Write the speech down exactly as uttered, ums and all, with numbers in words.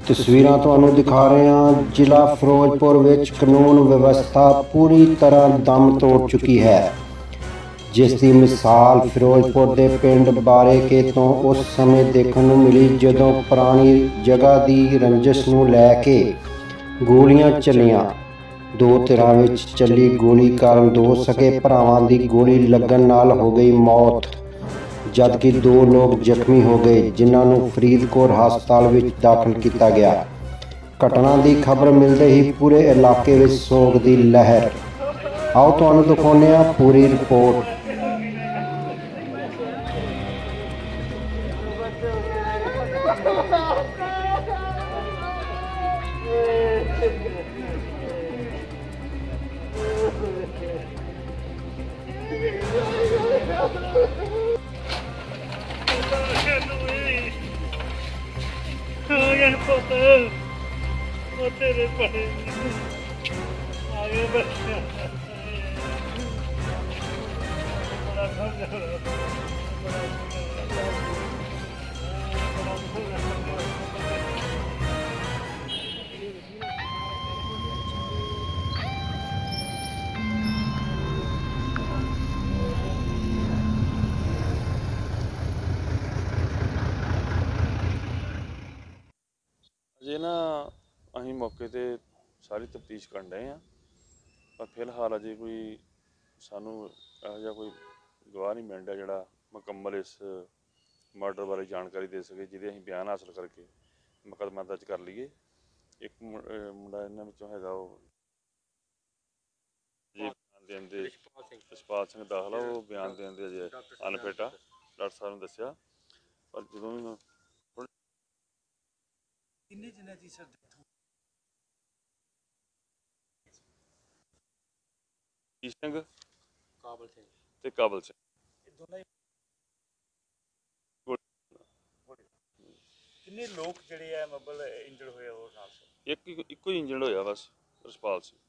ਤਸਵੀਰਾਂ ਤੁਹਾਨੂੰ ਦਿਖਾ ਰਹੇ ਹਾਂ। ਜ਼ਿਲ੍ਹਾ ਫਿਰੋਜ਼ਪੁਰ ਵਿੱਚ ਕਾਨੂੰਨ ਵਿਵਸਥਾ ਪੂਰੀ ਤਰ੍ਹਾਂ ਦਮ ਤੋੜ ਚੁੱਕੀ ਹੈ, ਜਿਸ ਦੀ ਮਿਸਾਲ ਫਿਰੋਜ਼ਪੁਰ ਦੇ ਪਿੰਡ ਬਾਰੇਕੇ ਤੋਂ ਉਸ ਸਮੇਂ ਦੇਖਣ ਨੂੰ ਮਿਲੀ ਜਦੋਂ ਪੁਰਾਣੀ ਜਗ੍ਹਾ ਦੀ ਰੰਜਿਸ਼ ਨੂੰ ਲੈ ਕੇ ਗੋਲੀਆਂ ਚੱਲੀਆਂ। ਦੋ ਧਿਰਾਂ ਵਿੱਚ ਚੱਲੀ ਗੋਲੀ ਕਾਰਨ ਦੋ ਸਕੇ ਭਰਾਵਾਂ ਦੀ ਗੋਲੀ ਲੱਗਣ ਨਾਲ ਹੋ ਗਈ ਮੌਤ, ਜਦਕਿ ਦੋ ਲੋਕ ਜ਼ਖਮੀ ਹੋ ਗਏ, ਜਿਨ੍ਹਾਂ ਨੂੰ ਫਰੀਦਕੋਟ ਹਸਪਤਾਲ ਵਿੱਚ ਦਾਖਲ ਕੀਤਾ ਗਿਆ। ਘਟਨਾ ਦੀ ਖਬਰ ਮਿਲਦੇ ਹੀ ਪੂਰੇ ਇਲਾਕੇ ਵਿੱਚ ਸੋਗ ਦੀ ਲਹਿਰ। ਆਓ ਤੁਹਾਨੂੰ ਦਿਖਾਉਂਦੇ ਹਾਂ ਪੂਰੀ ਰਿਪੋਰਟ। तेरे बड़े आगे बड़ा अजे ना अं मौके पर सारी तफ्तीश कर रहे हैं, पर फिलहाल अजे कोई सानू यहो कोई गवाह नहीं मिल रहा जोड़ा मुकम्मल इस मर्डर बारे जानकारी दे सके, जिहदे असीं बयान हासिल करके मुकदमा दर्ज कर लीए। एक मुंडा इन्हां विचों हैगा वो जी बयान देण दे रिशपाल सिंह दाखला, वो बयान देण दे अजे अनफिट आ। डॉक्टर साहब ने दस्सिया, पर जदों भी किन्ने जने दी सर सिंह काबल सिंह ते काबल सिंह दोनों किन्ने लोग जिहड़े है मतलब इंजर्ड होए और नाल एक इक्को ही इंजर्ड होया बस रिशपाल सिंह।